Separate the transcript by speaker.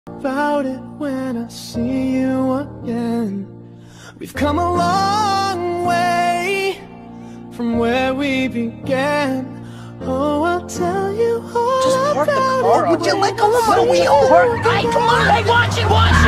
Speaker 1: about it when I see you again. We've come a long way from where we began. Oh, I'll tell you all
Speaker 2: Just park the
Speaker 1: about
Speaker 2: car.
Speaker 1: it.
Speaker 2: Would you let go of my wheel?
Speaker 3: Hey, come on! Hey, watch it! Watch